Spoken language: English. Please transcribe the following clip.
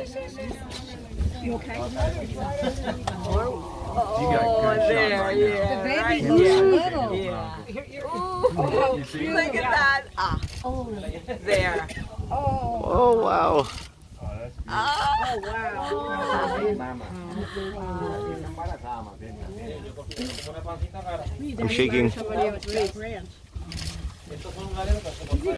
You okay? Oh, there, yeah. The baby's Right, little. yeah. Ooh, look at that. Ah, there. Oh, wow. Oh, wow. I'm shaking. Somebody else, 3 grand.